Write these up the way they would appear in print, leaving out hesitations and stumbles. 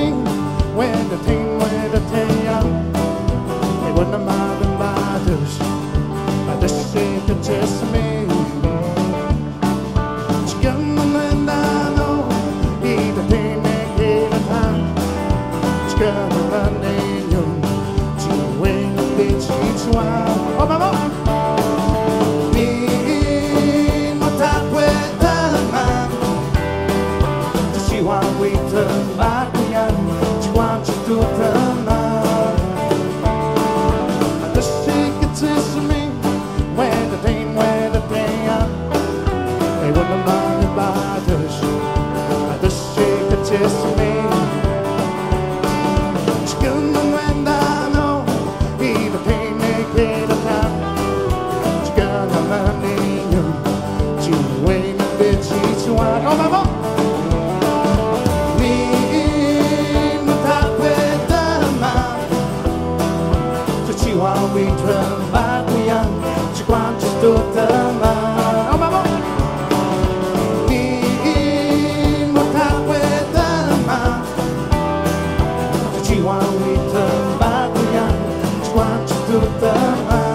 Katshessimin, when the team with the tail, they wouldn't mind the Patush Tshe Katshessimin. Chicken and I know, he the team make it a time. Chicken and I know, to win the bitch each one. Oh, mama! We turn back again, she wants you to turn on. Patush Katshessimin, when the thing on, they wouldn't mind the Patush Katshessimin. She couldn't when I know, he the thing make it a time. She gonna learn you, she wait a bit, she's one. Oh, mama! While we turn back, we young, she wants you to turn back. Oh, mama! Need more time with the man. She while we turn back, we young, she wants you to turn back.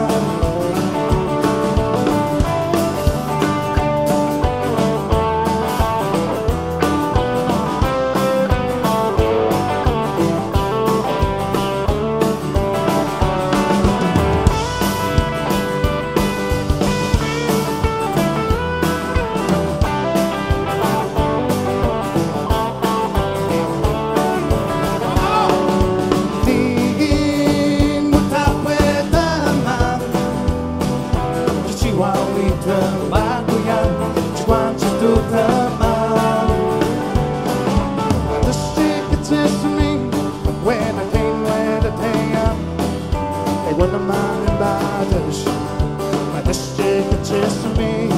While we turn back, we young, she wants you to turn back. Patush Katshessimin, when I came with the tail, they wouldn't mind the Patush Katshessimin.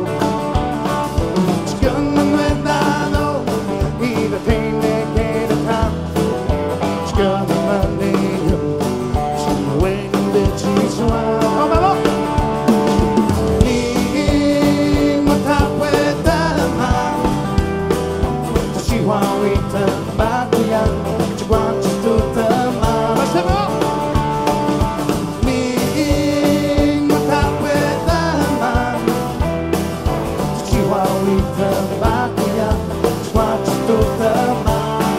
She's gonna let I know, he the thing they get a time. She's gonna run you, she's waiting that she's one. Oh, my Lord! While we turn back, we young, she wants you to turn back. Let's have it! Me, my top with the man. She while we turn back, we young, she wants you to turn back.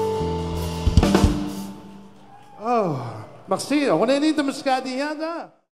Oh, merci. On est né de Muscadiana.